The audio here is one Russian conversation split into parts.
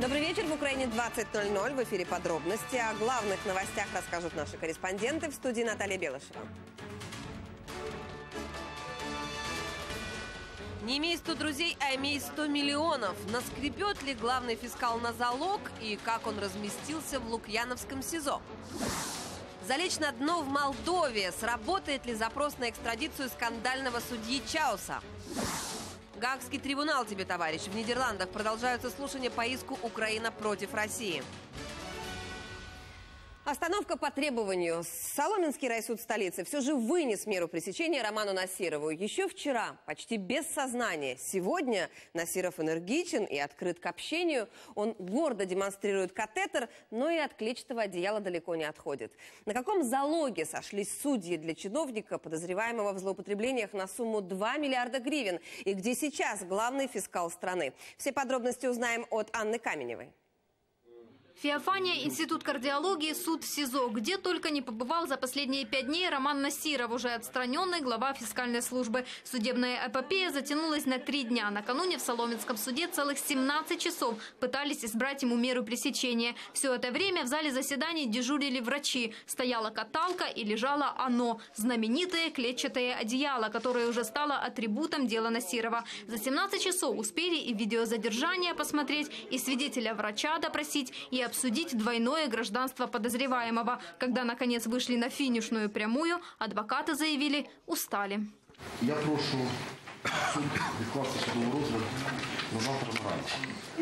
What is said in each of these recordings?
Добрый вечер. В Украине 20:00. В эфире подробности. О главных новостях расскажут наши корреспонденты. В студии Наталья Белышева. Не имей 100 друзей, а имей 100 миллионов. Наскребет ли главный фискал на залог и как он разместился в Лукьяновском СИЗО? Залечь на дно в Молдове. Сработает ли запрос на экстрадицию скандального судьи Чауса? Гаагский трибунал, тебе, товарищ. В Нидерландах продолжаются слушания по иску Украина против России. Остановка по требованию. Соломенский райсуд столицы все же вынес меру пресечения Роману Насирову. Еще вчера, почти без сознания. Сегодня Насиров энергичен и открыт к общению. Он гордо демонстрирует катетер, но и от клетчатого одеяла далеко не отходит. На каком залоге сошлись судьи для чиновника, подозреваемого в злоупотреблениях на сумму 2 миллиарда гривен? И где сейчас главный фискал страны? Все подробности узнаем от Анны Каменевой. Феофания, Институт кардиологии, суд в СИЗО. Где только не побывал за последние 5 дней Роман Насиров, уже отстраненный глава фискальной службы. Судебная эпопея затянулась на 3 дня. Накануне в Соломенском суде целых 17 часов пытались избрать ему меру пресечения. Все это время в зале заседаний дежурили врачи. Стояла каталка и лежало оно – знаменитое клетчатое одеяло, которое уже стало атрибутом дела Насирова. За 17 часов успели и видеозадержание посмотреть, и свидетеля врача допросить, и обсудить двойное гражданство подозреваемого. Когда, наконец, вышли на финишную прямую, адвокаты заявили – устали. Я прошу суд відкласти судовий розгляд на завтра вранці.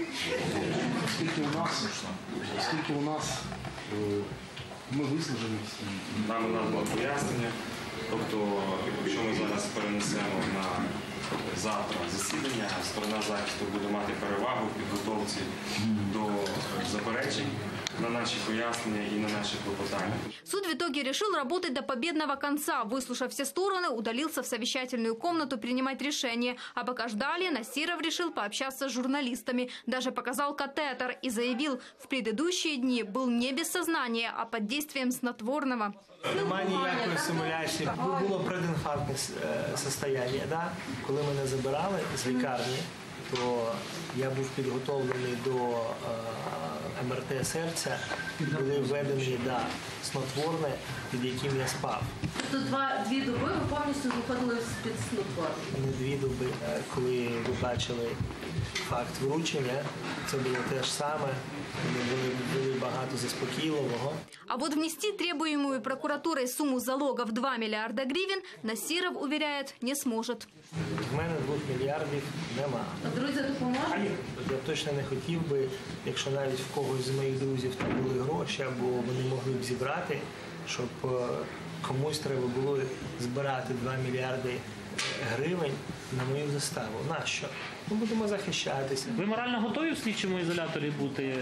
Оскільки у нас ми вислужені всі. Там у нас було пояснення, тобто, якщо ми зараз перенесемо на завтра засідання, сторона захисту буде мати перевагу в підготовці до заперечень на наши пояснения и на наши клопотания. Суд в итоге решил работать до победного конца. Выслушав все стороны, удалился в совещательную комнату принимать решение. А пока ждали, Насиров решил пообщаться с журналистами. Даже показал катетер и заявил, в предыдущие дни был не без сознания, а под действием снотворного. Немає ніякої симуляції. Було предінфарктне состояние. Да? Коли мене забирали з лікарні, то я був підготовлений до МРТ серця, були введені снотворне, під яким я спав. Тут 2 доби ви повністю виходили з-під снотворне? Не 2 доби. Коли ви бачили факт вручення, це було те ж саме. Было багато заспокійливого. А вот внести требуемую прокуратурой сумму залога в 2 миллиарда гривен Насиров, уверяет, не сможет. В мене 2 мільярдів нема. А друзі допоможуть? Я точно не хотів би, якщо навіть в когось з моїх друзів там були гроші, або вони могли б зібрати, щоб комусь треба було збирати 2 мільярди гривень на мою заставу. Нащо? Ми будемо захищатися. Ви морально готові в слідчому ізоляторі бути?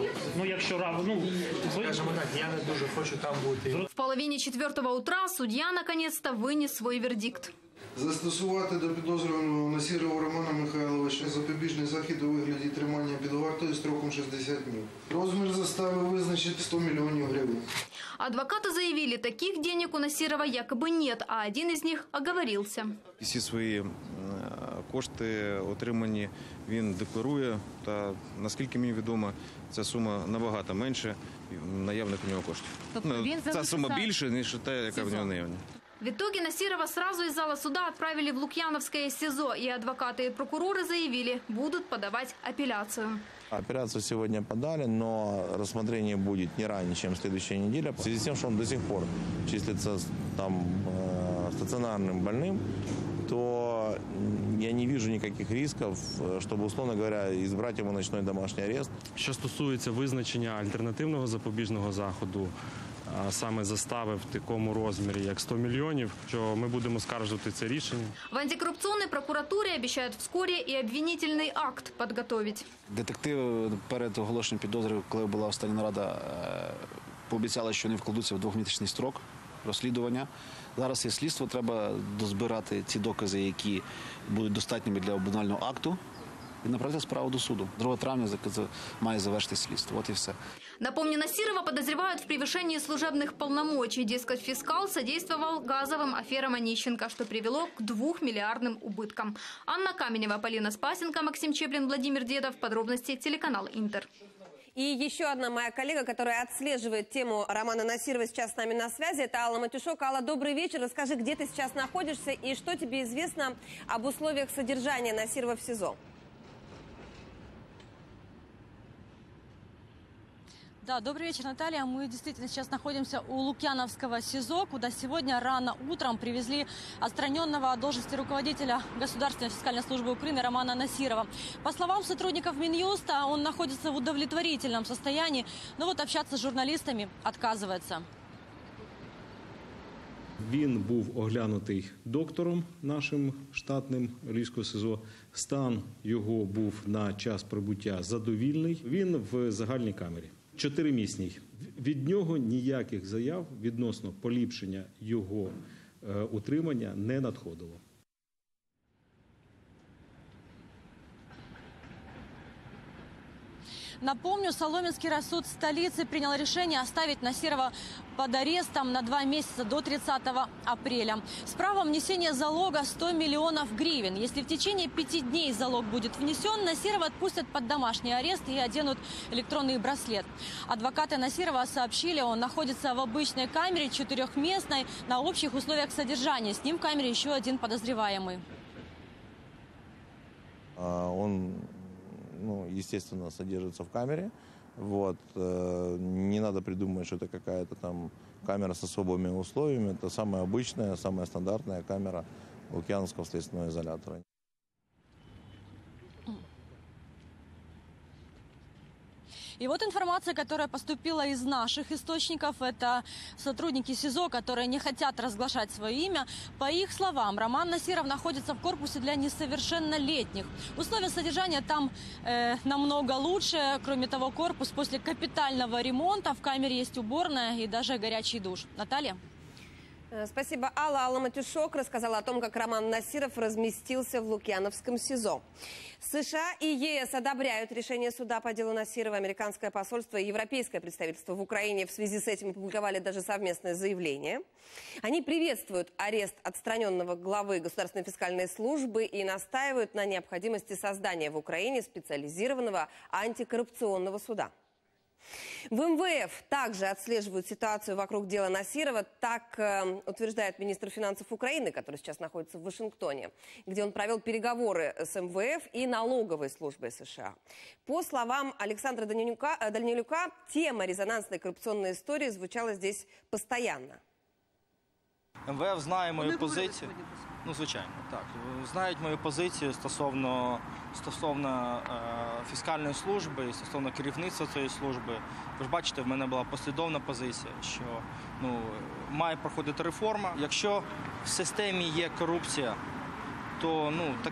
Скажімо так, я не дуже хочу там бути. В половине 4 утра судья наконец-то вынес свой вердикт. Застосувати до підозрюваного Насирова Романа Михайловича запобіжний захід у вигляді тримання під вартою строком 60 днів. Розмір застави визначить 100 мільйонів гривень. Адвокаты заявили, таких денег у Насирова якобы нет, а один из них оговорился. Всі свої кошти отримані він декларує, та наскільки мені відомо, ця сума набагато менше наявних у нього коштів. Ця сума більше, ніж те, яка в нього наявна. В итоге Насирова сразу из зала суда отправили в Лукьяновское СИЗО, и адвокаты и прокуроры заявили, будут подавать апелляцию. Апелляцию сегодня подали, но рассмотрение будет не ранее, чем следующая неделя. В связи с тем, что он до сих пор числится там стационарным больным, то я не вижу никаких рисков, чтобы, условно говоря, избрать ему ночной домашний арест. Що стосується визначення альтернативного запобіжного заходу, а саме застави в такому розмірі, як 100 мільйонів, що ми будемо скаржити це рішення. В антикоррупционной прокуратуре обещают вскоре и обвинительный акт подготовить. Детективи перед оголошенням підозри, коли була остання нарада, пообіцяли, що не вкладуться в 2-місячний строк розслідування. Зараз є слідство, треба дозбирати ці докази, які будуть достатніми для обвинувального акту. і направити справу до суду. 2 травня має завершитись слідство. От і все. Напомню, Насирова подозревают в превышении служебных полномочий. Дескать, фискал содействовал газовым аферам Онищенко, что привело к 2-миллиардным убыткам. Анна Каменева, Полина Спасенко, Максим Чеплин, Владимир Дедов. Подробности телеканал «Интер». И еще одна моя коллега, которая отслеживает тему Романа Насирова, сейчас с нами на связи. Это Алла Матюшок. Алла, добрый вечер. Расскажи, где ты сейчас находишься и что тебе известно об условиях содержания Насирова в СИЗО? Да, добрый вечер, Наталья. Мы действительно сейчас находимся у Лукьяновского СИЗО, куда сегодня рано утром привезли отстраненного от должности руководителя Государственной фискальной службы Украины Романа Насирова. По словам сотрудников Минюста, он находится в удовлетворительном состоянии, но вот общаться с журналистами отказывается. Він був оглянутий доктором нашим штатним Львівського СИЗО. Стан його був на час прибуття задовільний. Він в загальній камері. 4-місній. Від нього ніяких заяв відносно поліпшення його утримання не надходило. Напомню, Соломенский райсуд столицы принял решение оставить Насирова под арестом на 2 месяца до 30 апреля. С правом внесения залога 100 миллионов гривен. Если в течение 5 дней залог будет внесен, Насирова отпустят под домашний арест и оденут электронный браслет. Адвокаты Насирова сообщили, он находится в обычной камере 4-местной на общих условиях содержания. С ним в камере еще один подозреваемый. Он, естественно, содержится в камере. Вот. Не надо придумать, что это какая-то там камера с особыми условиями. Это самая обычная, самая стандартная камера Лукьяновского следственного изолятора. И вот информация, которая поступила из наших источников, это сотрудники СИЗО, которые не хотят разглашать свое имя. По их словам, Роман Насиров находится в корпусе для несовершеннолетних. Условия содержания там намного лучше. Кроме того, корпус после капитального ремонта, в камере есть уборная и даже горячий душ. Наталья? Спасибо, Алла. Алла Матюшок рассказала о том, как Роман Насиров разместился в Лукьяновском СИЗО. США и ЕС одобряют решение суда по делу Насирова. Американское посольство и европейское представительство в Украине в связи с этим опубликовали даже совместное заявление. Они приветствуют арест отстраненного главы Государственной фискальной службы и настаивают на необходимости создания в Украине специализированного антикоррупционного суда. В МВФ также отслеживают ситуацию вокруг дела Насирова. Так утверждает министр финансов Украины, который сейчас находится в Вашингтоне, где он провел переговоры с МВФ и налоговой службой США. По словам Александра Данилюка, тема резонансной коррупционной истории звучала здесь постоянно. МВФ знає мою позицію. Звичайно, так. Знають мою позицію стосовно фіскальної служби і стосовно керівництва цієї служби. Ви ж бачите, в мене була послідовна позиція, що має проходити реформа. Якщо в системі є корупція, то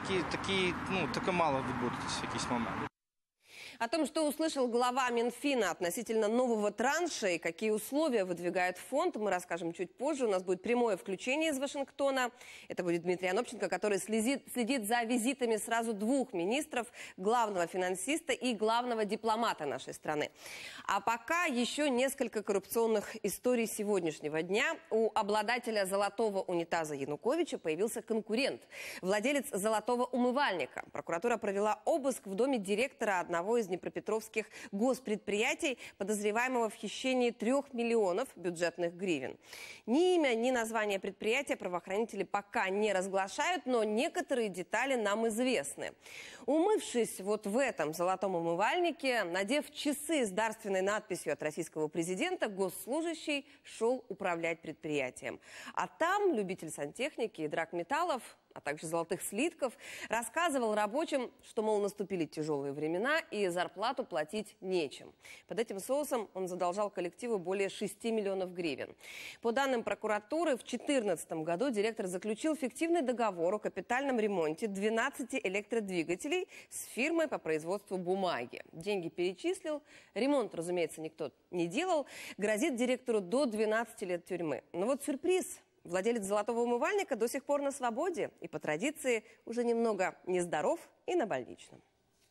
таке мало відбутися в якийсь момент. О том, что услышал глава Минфина относительно нового транша и какие условия выдвигает фонд, мы расскажем чуть позже. У нас будет прямое включение из Вашингтона. Это будет Дмитрий Анопченко, который следит за визитами сразу 2 министров, главного финансиста и главного дипломата нашей страны. А пока еще несколько коррупционных историй сегодняшнего дня. У обладателя золотого унитаза Януковича появился конкурент, владелец золотого умывальника. Прокуратура провела обыск в доме директора одного из днепропетровских госпредприятий, подозреваемого в хищении 3 миллионов бюджетных гривен. Ни имя, ни название предприятия правоохранители пока не разглашают, но некоторые детали нам известны. Умывшись вот в этом золотом умывальнике, надев часы с дарственной надписью от российского президента, госслужащий шел управлять предприятием. А там любитель сантехники и драгметаллов, а также золотых слитков, рассказывал рабочим, что, мол, наступили тяжелые времена и зарплату платить нечем. Под этим соусом он задолжал коллективу более 6 миллионов гривен. По данным прокуратуры, в 2014 году директор заключил фиктивный договор о капитальном ремонте 12 электродвигателей с фирмой по производству бумаги. Деньги перечислил, ремонт, разумеется, никто не делал, грозит директору до 12 лет тюрьмы. Но вот сюрприз. Владелец золотого умывальника до сих пор на свободе и по традиции уже немного нездоров и на больничном.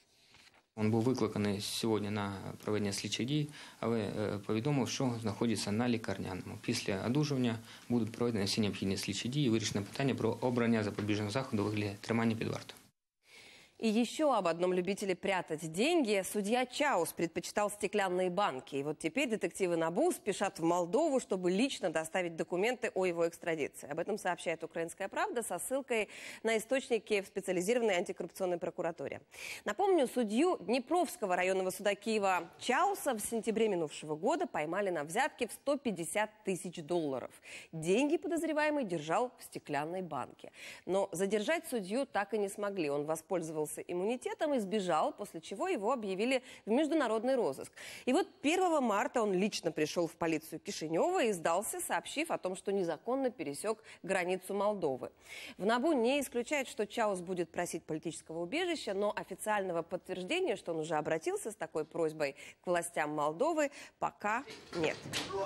Він був викликаний сьогодні на проведення слідчих дій, але повідомив, що знаходиться на лікарняному. Після одужання будуть проведені всі необхідні слідчі дії і вирішено питання про обрання запобіжного заходу у вигляді тримання під вартою. И еще об одном любителе прятать деньги. Судья Чаус предпочитал стеклянные банки. И вот теперь детективы НАБУ спешат в Молдову, чтобы лично доставить документы о его экстрадиции. Об этом сообщает «Украинская правда» со ссылкой на источники в специализированной антикоррупционной прокуратуре. Напомню, судью Днепровского районного суда Киева Чауса в сентябре минувшего года поймали на взятке в 150 тысяч долларов. Деньги подозреваемый держал в стеклянной банке. Но задержать судью так и не смогли. Он воспользовался иммунитетом и сбежал, после чего его объявили в международный розыск. И вот 1 марта он лично пришел в полицию Кишинева и сдался, сообщив о том, что незаконно пересек границу Молдовы. В НАБУ не исключает, что Чаус будет просить политического убежища, но официального подтверждения, что он уже обратился с такой просьбой к властям Молдовы, пока нет.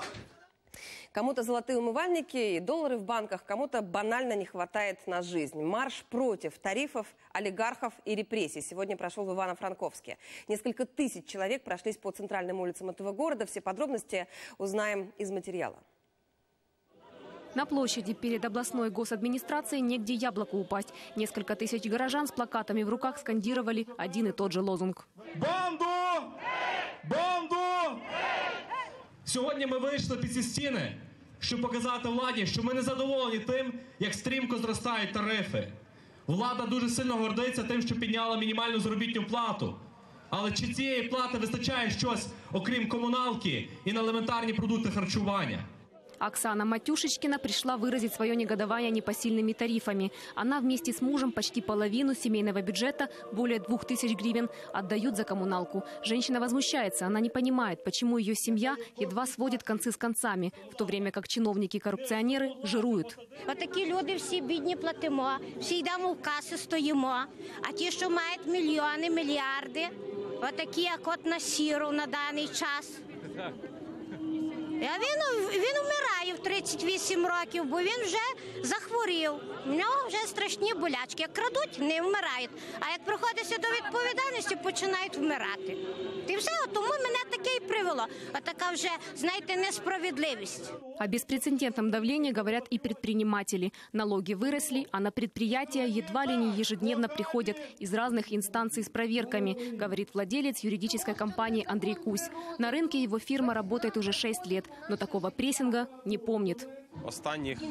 Кому-то золотые умывальники и доллары в банках, кому-то банально не хватает на жизнь. Марш против тарифов, олигархов и репрессий сегодня прошел в Ивано-Франковске. Несколько тысяч человек прошлись по центральным улицам этого города. Все подробности узнаем из материала. На площади перед областной госадминистрацией негде яблоку упасть. Несколько тысяч горожан с плакатами в руках скандировали один и тот же лозунг. Бонду! Бонду! Сьогодні ми вийшли під ці стіни, щоб показати владі, що ми не задоволені тим, як стрімко зростають тарифи. Влада дуже сильно гордиться тим, що підняла мінімальну заробітну плату. Але чи цієї плати вистачає щось, окрім комуналки і на елементарні продукти харчування? Оксана Матюшечкина пришла выразить свое негодование непосильными тарифами. Она вместе с мужем почти половину семейного бюджета, более 2000 гривен, отдают за коммуналку. Женщина возмущается. Она не понимает, почему ее семья едва сводит концы с концами, в то время как чиновники-коррупционеры жируют. Отакі люди всі бідні платимо, всі йдемо в каси, стоїмо. А ті, що мають мільйони, мільярди, отакі, як от Насіров на даний час. Він вмирає в 38 років, бо він вже захворів. У нього вже страшні болячки. Як крадуть, не вмирають. А як приходиться до відповідальності, починають вмирати. І все, тому мене таке і привело. Отака вже, знаєте, несправедливість. О беспрецедентном давлении говорят и предприниматели. Налоги выросли, а на предприятия едва ли не ежедневно приходят из разных инстанций с проверками, говорит владелец юридической компании Андрей Кусь. На рынке его фирма работает уже 6 лет, но такого прессинга не помнит. Останніх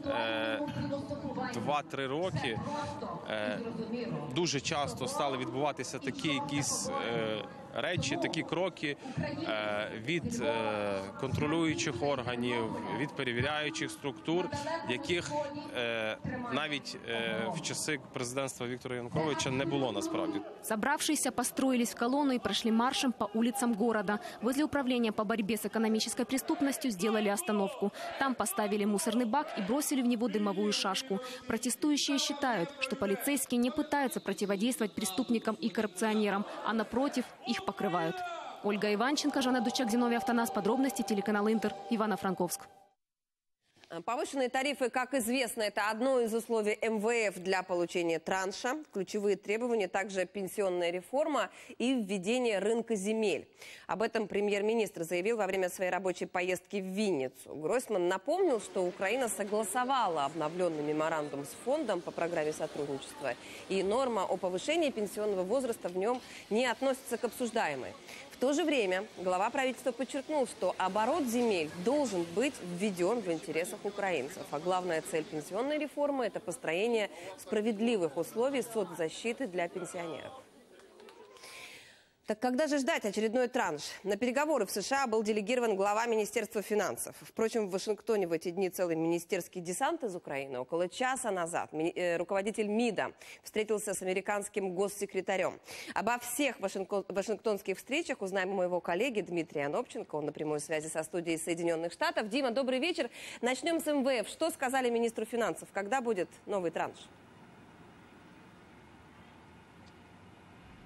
2-3 роки дуже часто стали відбуватися такі якісь речі, такі кроки від контролюючих органів, від перевіряючих структур, яких навіть в часи президентства Віктора Януковича не було насправді. Собравшиеся построились в колонну и прошли маршем по улицам города. Возле управления по борьбе с экономической преступностью сделали остановку. Там поставили мусорный бак и бросили в него дымовую шашку. Протестующие считают, что полицейские не пытаются противодействовать преступникам и коррупционерам, а напротив, их покрывают. Ольга Иванченко, Жанна Дучак, Зиновий Автонас. Подробности, телеканал Интер, Ивано-Франковск. Повышенные тарифы, как известно, это одно из условий МВФ для получения транша. Ключевые требования также пенсионная реформа и введение рынка земель. Об этом премьер-министр заявил во время своей рабочей поездки в Винницу. Гройсман напомнил, что Украина согласовала обновленный меморандум с фондом по программе сотрудничества. И норма о повышении пенсионного возраста в нем не относится к обсуждаемой. В то же время глава правительства подчеркнул, что оборот земель должен быть введен в интересах украинцев. А главная цель пенсионной реформы – это построение справедливых условий соцзащиты для пенсионеров. Так когда же ждать очередной транш? На переговоры в США был делегирован глава Министерства финансов. Впрочем, в Вашингтоне в эти дни целый министерский десант из Украины. Около часа назад руководитель МИДа встретился с американским госсекретарем. Обо всех вашингтонских встречах узнаем у моего коллеги Дмитрия Анопченко. Он на прямой связи со студией Соединенных Штатов. Дима, добрый вечер. Начнем с МВФ. Что сказали министру финансов? Когда будет новый транш?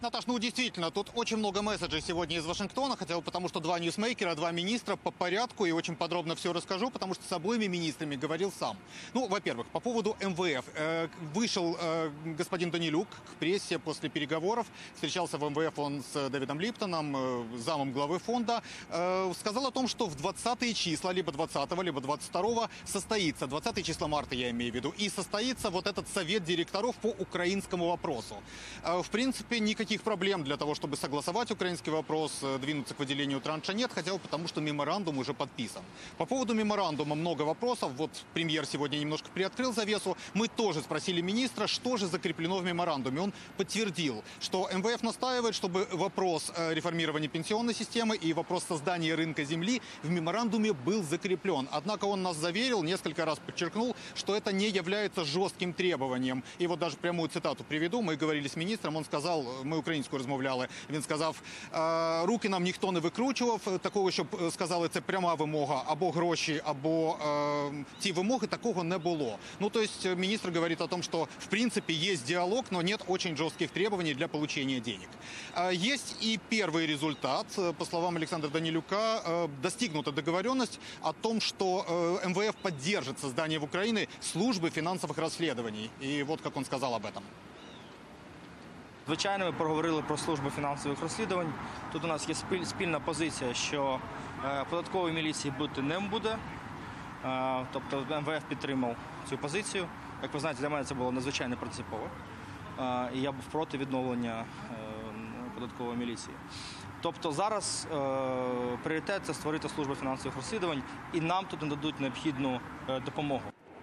Наташ, ну действительно, тут очень много месседжей сегодня из Вашингтона, хотя бы потому, что два ньюсмейкера, два министра по порядку, и очень подробно все расскажу, потому что с обоими министрами говорил сам. Ну, во-первых, по поводу МВФ. Вышел господин Данилюк к прессе после переговоров, встречался в МВФ он с Дэвидом Липтоном, замом главы фонда, сказал о том, что в 20-е числа, либо 20-го, либо 22-го состоится, 20 числа марта я имею в виду, и состоится вот этот совет директоров по украинскому вопросу. В принципе, никаких проблем для того, чтобы согласовать украинский вопрос, двинуться к выделению транша нет, хотя бы потому, что меморандум уже подписан. По поводу меморандума много вопросов. Вот премьер сегодня немножко приоткрыл завесу. Мы тоже спросили министра, что же закреплено в меморандуме. Он подтвердил, что МВФ настаивает, чтобы вопрос реформирования пенсионной системы и вопрос создания рынка земли в меморандуме был закреплен. Однако он нас заверил, несколько раз подчеркнул, что это не является жестким требованием. И вот даже прямую цитату приведу. Мы говорили с министром, он сказал, ми українською розмовляли, він сказав, руки нам ніхто не викручував, такого, щоб сказали, це пряма вимога, або гроші, або ті вимоги, такого не було. Ну, то есть министр говорит о том, что в принципе есть диалог, но нет очень жестких требований для получения денег. Есть и первый результат. По словам Александра Данилюка, достигнута договоренность о том, что МВФ поддержит создание в Украине службы финансовых расследований. И вот как он сказал об этом. Звичайно, ми поговорили про службу фінансових розслідувань. Тут у нас є спільна позиція, що податкової міліції бути не буде. Тобто МВФ підтримав цю позицію. Як ви знаєте, для мене це було надзвичайно принципово. І я був проти відновлення податкової міліції. Тобто зараз пріоритет – це створити службу фінансових розслідувань, і нам тут нададуть необхідну допомогу.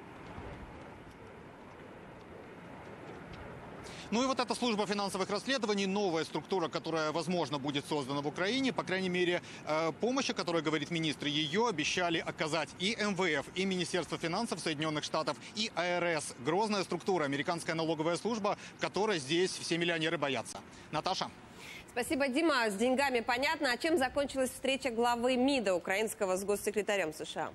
Ну и вот эта служба финансовых расследований, новая структура, которая, возможно, будет создана в Украине. По крайней мере, помощь, о которой говорит министр, ее обещали оказать и МВФ, и Министерство финансов Соединенных Штатов, и АРС. Грозная структура, американская налоговая служба, которой здесь все миллионеры боятся. Наташа? Спасибо, Дима. С деньгами понятно. А чем закончилась встреча главы МИДа украинского с госсекретарем США?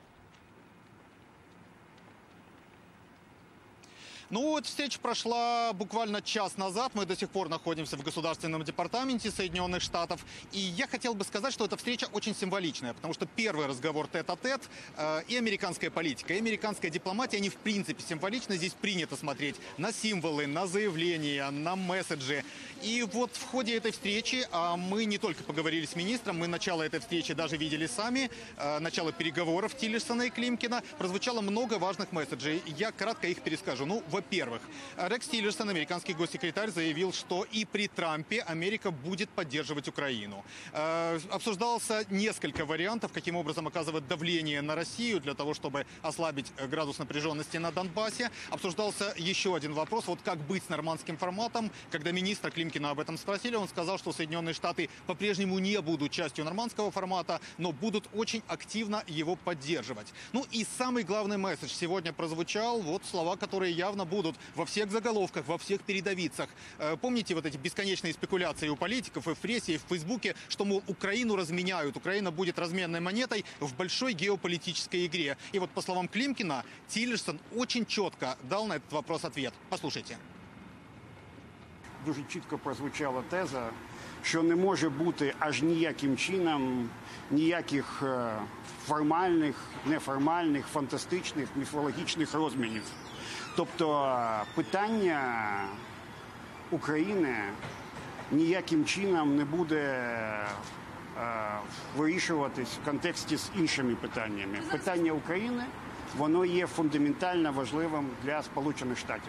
Ну вот встреча прошла буквально час назад. Мы до сих пор находимся в Государственном департаменте Соединенных Штатов. И я хотел бы сказать, что эта встреча очень символичная, потому что первый разговор тет-а-тет, и американская политика, и американская дипломатия, они в принципе символичны. Здесь принято смотреть на символы, на заявления, на месседжи. И вот в ходе этой встречи, а мы не только поговорили с министром, мы начало этой встречи даже видели сами, начало переговоров Тиллерсона и Климкина, прозвучало много важных месседжей. Я кратко их перескажу. Ну, во-первых, Рекс Тиллерсон, американский госсекретарь, заявил, что и при Трампе Америка будет поддерживать Украину. Обсуждался несколько вариантов, каким образом оказывать давление на Россию для того, чтобы ослабить градус напряженности на Донбассе. Обсуждался еще один вопрос, вот как быть с нормандским форматом. Когда министра Климкина об этом спросили, он сказал, что Соединенные Штаты по-прежнему не будут частью нормандского формата, но будут очень активно его поддерживать. Ну и самый главный месседж сегодня прозвучал, вот слова, которые явно будут во всех заголовках, во всех передовицах. Помните вот эти бесконечные спекуляции у политиков и в прессе, и в Фейсбуке, что, мол, Украину разменяют, Украина будет разменной монетой в большой геополитической игре. И вот по словам Климкина, Тиллерсон очень четко дал на этот вопрос ответ. Послушайте. Дуже чітко прозвучала теза, що не може бути аж ніяким чином ніяких формальних, неформальних, фантастичних, міфологічних розмінів. Тобто питання України ніяким чином не буде вирішуватись в контексті з іншими питаннями. Питання України, воно є фундаментально важливим для Сполучених Штатів.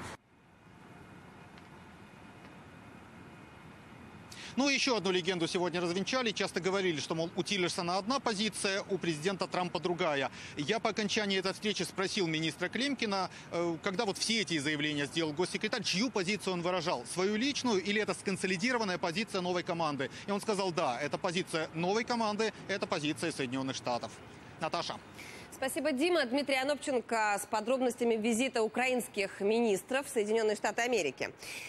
Ну, еще одну легенду сегодня развенчали. Часто говорили, что, мол, у Тиллерсона одна позиция, у президента Трампа другая. Я по окончании этой встречи спросил министра Климкина, когда вот все эти заявления сделал госсекретарь, чью позицию он выражал? Свою личную или это сконсолидированная позиция новой команды? И он сказал, да, это позиция новой команды, это позиция Соединенных Штатов. Наташа. Спасибо, Дима. Дмитрий Анопченко с подробностями визита украинских министров в Соединенные Штаты Америки.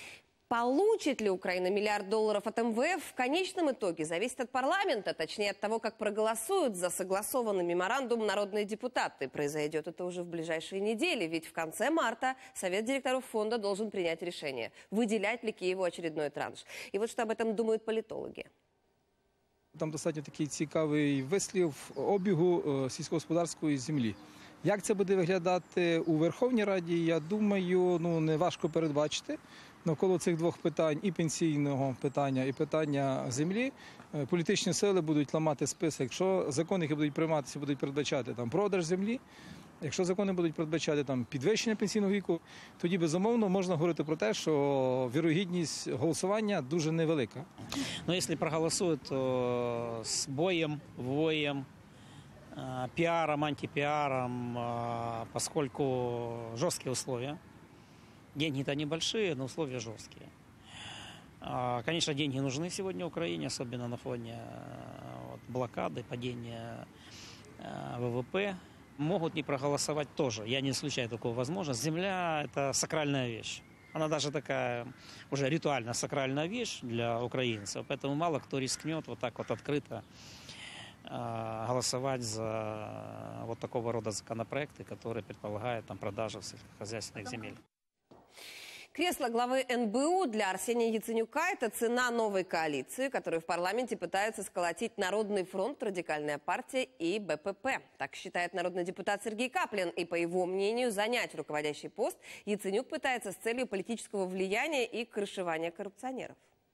Получит ли Украина миллиард долларов от МВФ, в конечном итоге зависит от парламента, точнее от того, как проголосуют за согласованный меморандум народные депутаты. Произойдет это уже в ближайшие недели, ведь в конце марта Совет директоров фонда должен принять решение, выделять ли Киеву очередной транш. И вот что об этом думают политологи. Там достатньо такий цікавий вислів обігу сільськогосподарської землі. Як це буде виглядати у Верховній Раді, я думаю, не важко передбачити. Навколо цих двох питань, і пенсійного питання, і питання землі, політичні сили будуть ламати список. Якщо закони, які будуть прийматися, будуть передбачати продаж землі, якщо закони будуть передбачати підвищення пенсійного віку, тоді, безумовно, можна говорити про те, що вірогідність голосування дуже невелика. Но если проголосуют, то с боем, воем, пиаром, антипиаром, поскольку жесткие условия. Деньги-то небольшие, но условия жесткие. Конечно, деньги нужны сегодня Украине, особенно на фоне блокады, падения ВВП. Могут не проголосовать тоже. Я не исключаю такую возможность. Земля – это сакральная вещь. Она даже такая уже ритуально сакральная вещь для украинцев. Поэтому мало кто рискнет вот так вот открыто голосовать за вот такого рода законопроекты, которые предполагают продажу сельскохозяйственных земель. Кресло главы НБУ для Арсения Яценюка – это цена новой коалиции, которую в парламенте пытаются сколотить Народный фронт, Радикальная партия и БПП. Так считает народный депутат Сергей Каплин. И, по его мнению, занять руководящий пост Яценюк пытается с целью политического влияния и крышевания коррупционеров.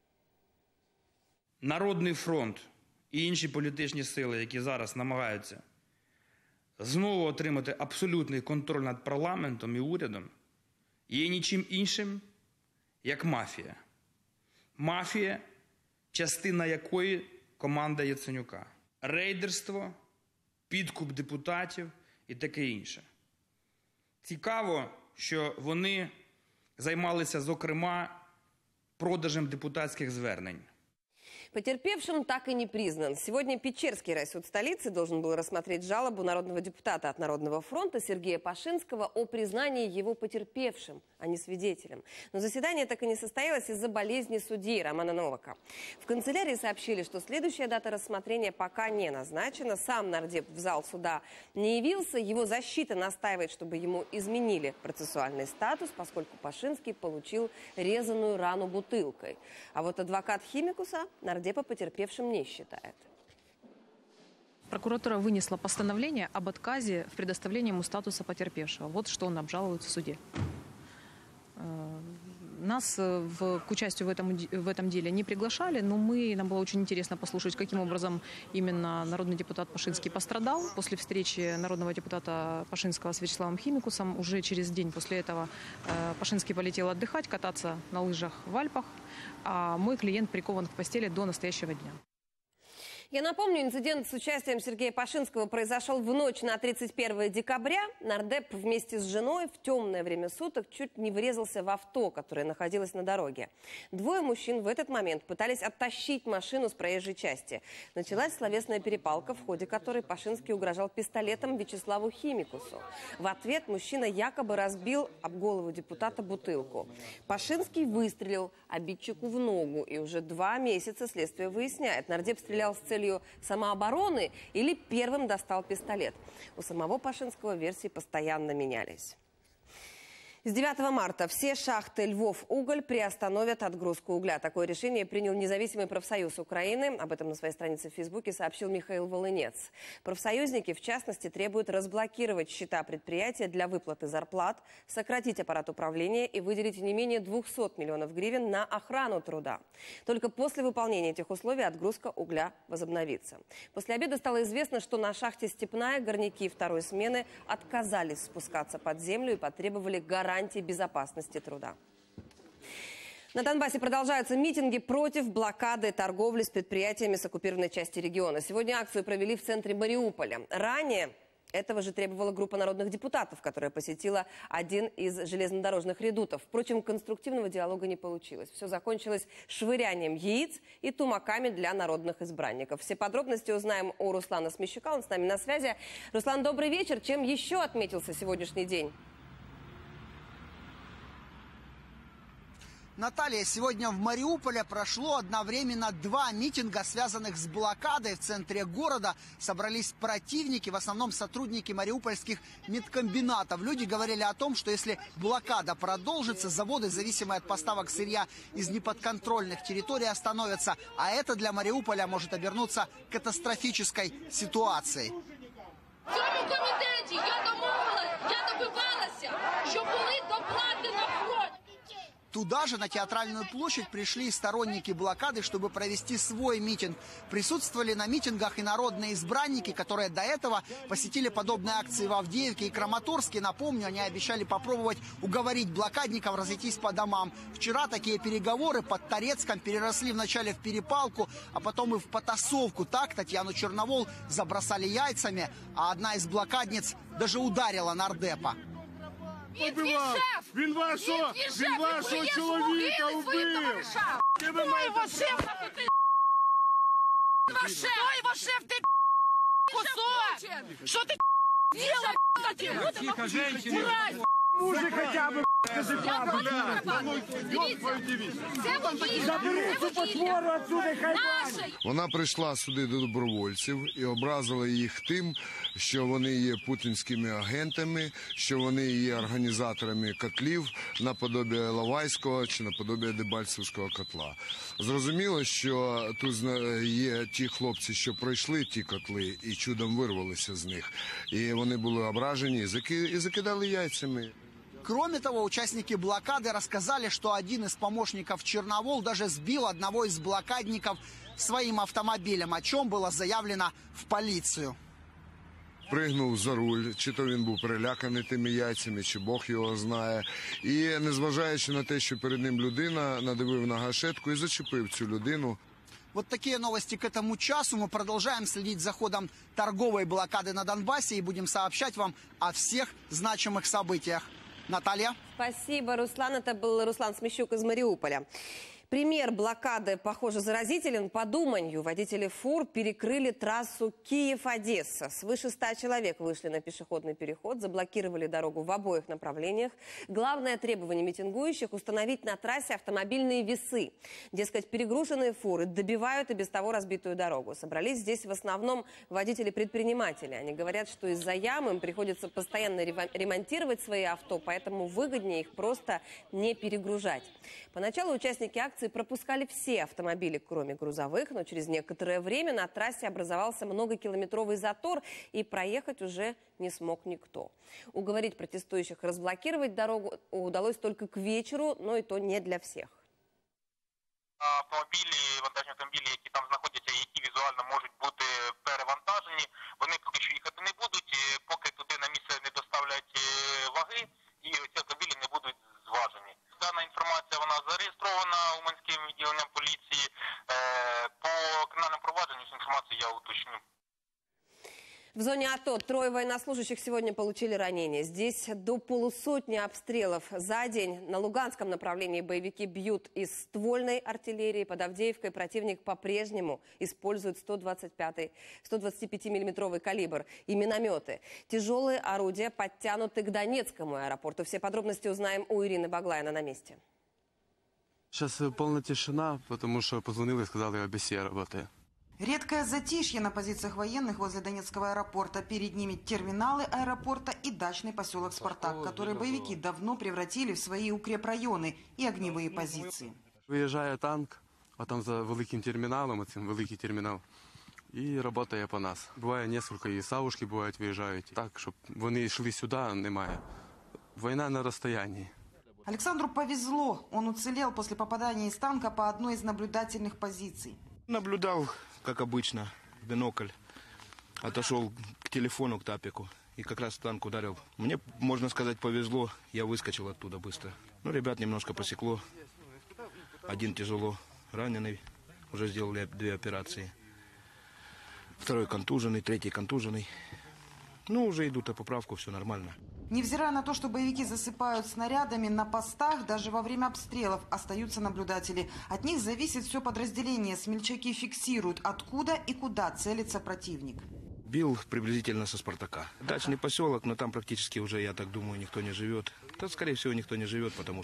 Народний фронт і інші політичні сили, які зараз намагаються знову отримати абсолютний контроль над парламентом і урядом, є нічим іншим, як мафія. Мафія, частина якої команда Яценюка. Рейдерство, підкуп депутатів і таке інше. Цікаво, що вони займалися, зокрема, продажем депутатських звернень. Потерпевшим так и не признан. Сегодня Печерский райсуд столицы должен был рассмотреть жалобу народного депутата от Народного фронта Сергея Пашинского о признании его потерпевшим, а не свидетелем. Но заседание так и не состоялось из-за болезни судьи Романа Новака. В канцелярии сообщили, что следующая дата рассмотрения пока не назначена. Сам нардеп в зал суда не явился. Его защита настаивает, чтобы ему изменили процессуальный статус, поскольку Пашинский получил резаную рану бутылкой. А вот адвокат Химикуса нардепа потерпевшим не считает. Прокуратура вынесла постановление об отказе в предоставлении ему статуса потерпевшего. Вот что он обжалует в суде. Нас к участию в этом деле не приглашали, но нам было очень интересно послушать, каким образом именно народный депутат Пашинский пострадал. После встречи народного депутата Пашинского с Вячеславом Химикусом уже через день после этого Пашинский полетел отдыхать, кататься на лыжах в Альпах, а мой клиент прикован к постели до настоящего дня. Я напомню, инцидент с участием Сергея Пашинского произошел в ночь на 31 декабря. Нардеп вместе с женой в темное время суток чуть не врезался в авто, которое находилось на дороге. Двое мужчин в этот момент пытались оттащить машину с проезжей части. Началась словесная перепалка, в ходе которой Пашинский угрожал пистолетом Вячеславу Химикусу. В ответ мужчина якобы разбил об голову депутата бутылку. Пашинский выстрелил обидчику в ногу, и уже 2 месяца следствие выясняет, нардеп стрелял с целью самообороны или первым достал пистолет. У самого Пашинского версии постоянно менялись. С 9 марта все шахты «Львов-Уголь» приостановят отгрузку угля. Такое решение принял независимый профсоюз Украины. Об этом на своей странице в Фейсбуке сообщил Михаил Волынец. Профсоюзники, в частности, требуют разблокировать счета предприятия для выплаты зарплат, сократить аппарат управления и выделить не менее 200 миллионов гривен на охрану труда. Только после выполнения этих условий отгрузка угля возобновится. После обеда стало известно, что на шахте «Степная» горняки второй смены отказались спускаться под землю и потребовали гарантии безопасности труда. На Донбассе продолжаются митинги против блокады торговли с предприятиями с оккупированной части региона. Сегодня акцию провели в центре Мариуполя. Ранее этого же требовала группа народных депутатов, которая посетила один из железнодорожных редутов. Впрочем, конструктивного диалога не получилось. Все закончилось швырянием яиц и тумаками для народных избранников. Все подробности узнаем у Руслана Смещука. Он с нами на связи. Руслан, добрый вечер. Чем еще отметился сегодняшний день? Наталья, сегодня в Мариуполе прошло одновременно 2 митинга, связанных с блокадой. В центре города собрались противники, в основном сотрудники мариупольских медкомбинатов. Люди говорили о том, что если блокада продолжится, заводы, зависимые от поставок сырья из неподконтрольных территорий, остановятся. А это для Мариуполя может обернуться катастрофической ситуацией. В цьому комітеті я добивалася, що були доплати на фронт. Туда же, на Театральную площадь, пришли сторонники блокады, чтобы провести свой митинг. Присутствовали на митингах и народные избранники, которые до этого посетили подобные акции в Авдеевке и Краматорске. Напомню, они обещали попробовать уговорить блокадников разойтись по домам. Вчера такие переговоры под Торецком переросли вначале в перепалку, а потом и в потасовку. Так Татьяну Черновол забросали яйцами, а одна из блокадниц даже ударила нардепа. Він вашого чоловіка вбив! Хто його шеф? Хто його шеф? Ти кусок! Що ти діла? Тихо, женщина! Мужик хоча б скажи правду! Забери цю потвору отсюди, хай Вона прийшла сюди до добровольців і образила їх тим, що вони є путінськими агентами, що вони є організаторами котлів наподобі Іловайського чи наподобі Дебальцевського котла. Зрозуміло, що тут є ті хлопці, що пройшли ті котли і чудом вирвалися з них. І вони були ображені і закидали яйцями. Кроме того, участники блокады рассказали, что один из помощников Черновол даже сбил одного из блокадников своим автомобилем, о чем было заявлено в полицию. Пригнув за руль, чи то він був переляканий тими яйцями, чи Бог його знає. І незважаючи на те, що перед ним людина, надавив на гашетку і зачепив цю людину. Вот такие новости к этому часу. Мы продолжаем следить за ходом торговой блокады на Донбассе и будем сообщать вам о всех значимых событиях. Наталья. Спасибо, Руслан. Это был Руслан Смещук из Мариуполя. Пример блокады, похоже, заразителен. По Думанью водители фур перекрыли трассу Киев-Одесса. Свыше 100 человек вышли на пешеходный переход, заблокировали дорогу в обоих направлениях. Главное требование митингующих – установить на трассе автомобильные весы. Дескать, перегруженные фуры добивают и без того разбитую дорогу. Собрались здесь в основном водители-предприниматели. Они говорят, что из-за ям им приходится постоянно ремонтировать свои авто, поэтому выгоднее их просто не перегружать. Поначалу участники акции пропускали все автомобили, кроме грузовых, но через некоторое время на трассе образовался многокилометровый затор, и проехать уже не смог никто. Уговорить протестующих разблокировать дорогу удалось только к вечеру, но и то не для всех. Автомобілі, вантажні автомобілі, які там знаходяться, які візуально можуть бути перевантажені, вони поки що їхати не будуть, поки туди на місце не доставлять ваги, і ці автомобілі не будуть зважені. Дана інформація, вона зареєстрована Уманським відділенням поліції. По кримінальному провадженню цю інформацію я уточню. В зоне АТО 3 военнослужащих сегодня получили ранения. Здесь до полусотни обстрелов за день. На Луганском направлении боевики бьют из ствольной артиллерии. Под Авдеевкой противник по-прежнему использует 125-миллиметровый калибр и минометы. Тяжелые орудия подтянуты к Донецкому аэропорту. Все подробности узнаем у Ирины Баглаина на месте. Сейчас полная тишина, потому что позвонили и сказали, ОБСЕ работает. Редкое затишье на позициях военных возле Донецкого аэропорта. Перед ними терминалы аэропорта и дачный поселок «Спартак», которые боевики давно превратили в свои укрепрайоны и огневые позиции. Виїжджає танк, а там за великим терміналом, оцим великий термінал, і працює по нас. Буває кілька, і савушки бувають, виїжджають. Так, щоб вони йшли сюди, немає. Війна на розстоянні. Александру повезло. Он уцелел после попадания из танка по одной из наблюдательных позиций. Наблюдал, как обычно, в бинокль. Отошел к телефону, к тапику. И как раз танк ударил. Мне, можно сказать, повезло. Я выскочил оттуда быстро. Ну, ребят немножко посекло. Один тяжело раненый. Уже сделали 2 операции. Второй контуженный, третий контуженный. Ну, уже идут на поправку, все нормально. Невзирая на то, что боевики засыпают снарядами, на постах даже во время обстрелов остаются наблюдатели. От них зависит все подразделение. Смельчаки фиксируют, откуда и куда целится противник. Бил приблизительно со «Спартака». Дачный поселок, но там практически уже, я так думаю, никто не живет. Да, скорее всего, никто не живет, потому что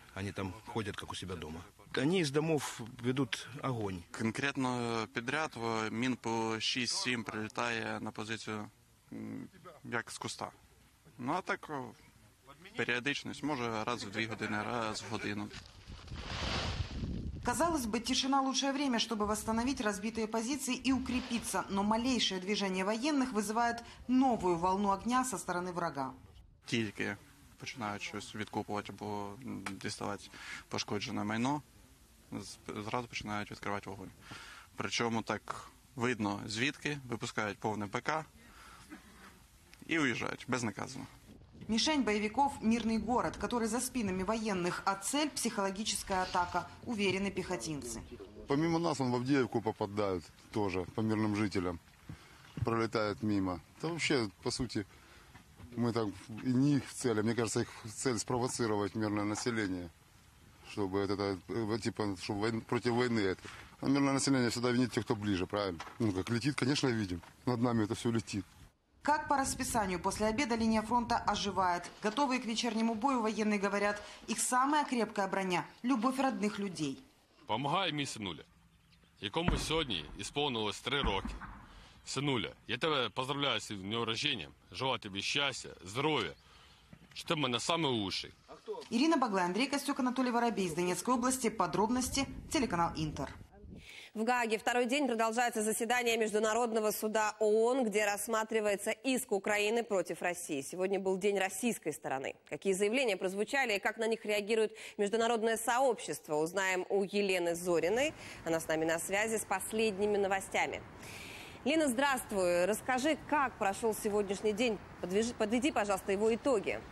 они там ходят, как у себя дома. Они из домов ведут огонь. Конкретно підряд мін по 6-7 прилітає на позицію як з куста. Ну а так періодичність, може раз в 2 години, раз в годину. Казалось бы, тишина – лучшее время, чтобы восстановить разбитые позиции и укрепиться, но малейшее движение военных вызывает новую волну огня со стороны врага. Тільки починають щось відкопувати або діставати пошкоджене майно, зразу починають відкривати вогонь. Причому так видно звідки, випускають повне ПК и уезжают безнаказанно. Мишень боевиков – мирный город, который за спинами военных, а цель – психологическая атака, уверены пехотинцы. Помимо нас, в Авдеевку попадают тоже, по мирным жителям, пролетают мимо. Да вообще, по сути, мы так, и не их цель, а мне кажется, их цель спровоцировать мирное население, чтобы это, типа, чтобы против войны это. А мирное население всегда винит тех, кто ближе, правильно? Ну, как летит, конечно, видим. Над нами это все летит. Как по расписанию, после обеда линия фронта оживает. Готовые к вечернему бою военные говорят, их самая крепкая броня – любовь родных людей. Помагає мій синуля, якому сьогодні ісповнилось 3 роки. Синуля, я тебе поздравляю з днем народження, желаю тобі щастя, здоров'я, що ти в мене найкращий. Ирина Баглай, Андрей Костюк, Анатолий Воробей из Донецкой области. Подробности телеканал Интер. В Гааге второй день продолжается заседание Международного суда ООН, где рассматривается иск Украины против России. Сегодня был день российской стороны. Какие заявления прозвучали и как на них реагирует международное сообщество, узнаем у Елены Зориной. Она с нами на связи с последними новостями. Лена, здравствуй. Расскажи, как прошел сегодняшний день. Подведи, пожалуйста, его итоги.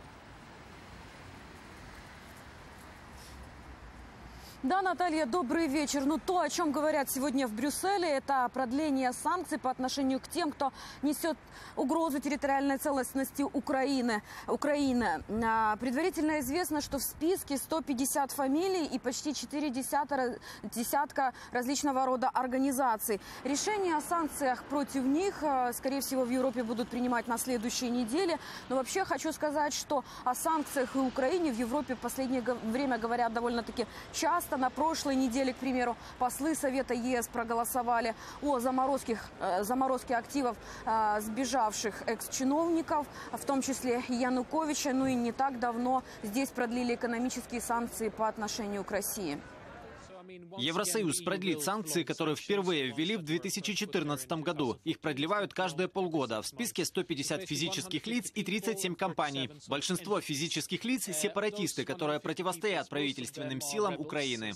Да, Наталья, добрый вечер. Ну, то, о чем говорят сегодня в Брюсселе, это продление санкций по отношению к тем, кто несет угрозу территориальной целостности Украины. Предварительно известно, что в списке 150 фамилий и почти 4 десятка различного рода организаций. Решения о санкциях против них, скорее всего, в Европе будут принимать на следующей неделе. Но вообще хочу сказать, что о санкциях и Украине в Европе в последнее время говорят довольно-таки часто. На прошлой неделе, к примеру, послы Совета ЕС проголосовали о заморозке активов сбежавших экс-чиновников, в том числе Януковича. Ну и не так давно здесь продлили экономические санкции по отношению к России. Евросоюз продлит санкции, которые впервые ввели в 2014 году. Их продлевают каждые полгода. В списке 150 физических лиц и 37 компаний. Большинство физических лиц – сепаратисты, которые противостоят правительственным силам Украины.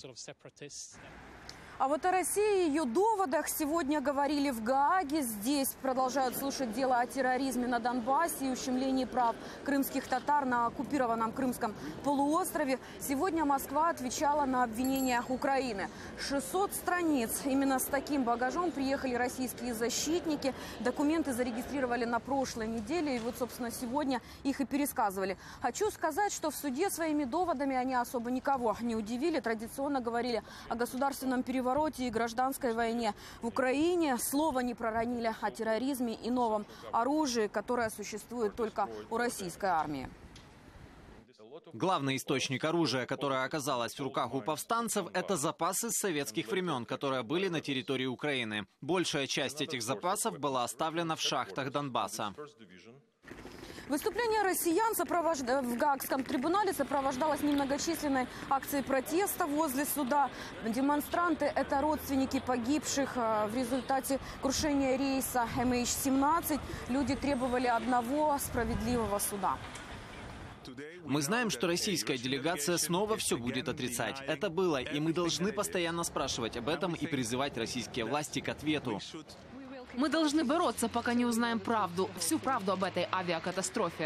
А вот о России и ее доводах сегодня говорили в Гааге. Здесь продолжают слушать дело о терроризме на Донбассе и ущемлении прав крымских татар на оккупированном Крымском полуострове. Сегодня Москва отвечала на обвинения Украины. 600 страниц. Именно с таким багажом приехали российские защитники. Документы зарегистрировали на прошлой неделе. И вот, собственно, сегодня их и пересказывали. Хочу сказать, что в суде своими доводами они особо никого не удивили. Традиционно говорили о государственном перевороте и гражданской войне в Украине. Слова не проронили о терроризме и новом оружии, которое существует только у российской армии. Главный источник оружия, которое оказалось в руках у повстанцев, это запасы с советских времен, которые были на территории Украины. Большая часть этих запасов была оставлена в шахтах Донбасса. Выступление россиян в Гаагском трибунале сопровождалось немногочисленной акцией протеста возле суда. Демонстранты – это родственники погибших в результате крушения рейса MH17. Люди требовали одного справедливого суда. Мы знаем, что российская делегация снова все будет отрицать. Это было, и мы должны постоянно спрашивать об этом и призывать российские власти к ответу. Мы должны бороться, пока не узнаем правду, всю правду об этой авиакатастрофе.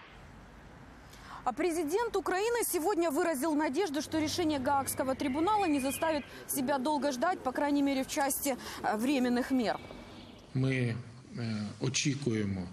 А президент Украины сегодня выразил надежду, что решение Гаагского трибунала не заставит себя долго ждать, по крайней мере, в части временных мер. Мы очікуємо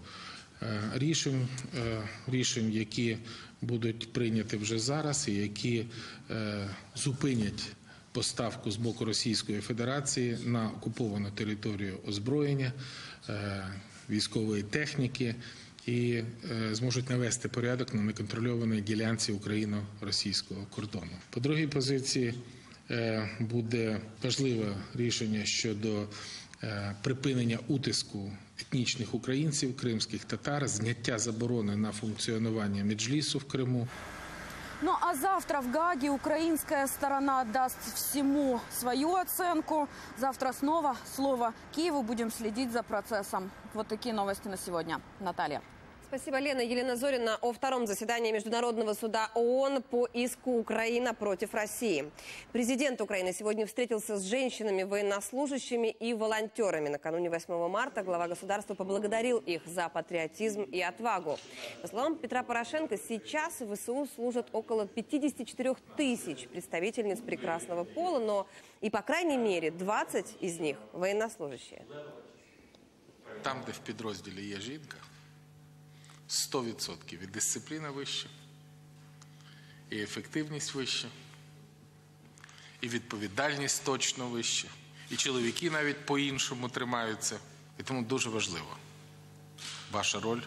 рішень, які будуть прийняті вже зараз і які зупинять поставку з боку Російської Федерації на окуповану територію озброєння, військової техніки і зможуть навести порядок на неконтрольованій ділянці україно-російського кордону. По другій позиції буде важливе рішення щодо припинення утиску етнічних українців, кримських татар, зняття заборони на функціонування меджлісу в Криму. Ну а завтра в Гааге украинская сторона даст всему свою оценку. Завтра снова слово Киеву. Будем следить за процессом. Вот такие новости на сегодня. Наталья. Спасибо, Лена. Елена Зорина о втором заседании Международного суда ООН по иску Украина против России. Президент Украины сегодня встретился с женщинами, военнослужащими и волонтерами. Накануне 8 марта глава государства поблагодарил их за патриотизм и отвагу. По словам Петра Порошенко, сейчас в ВСУ служат около 54 тысяч представительниц прекрасного пола, но и по крайней мере 20 из них военнослужащие. Там, де в підрозділі є жінка, 100% і дисципліна вища, і ефективність вища, і відповідальність точно вища, і чоловіки навіть по-іншому тримаються. І тому дуже важливо ваша роль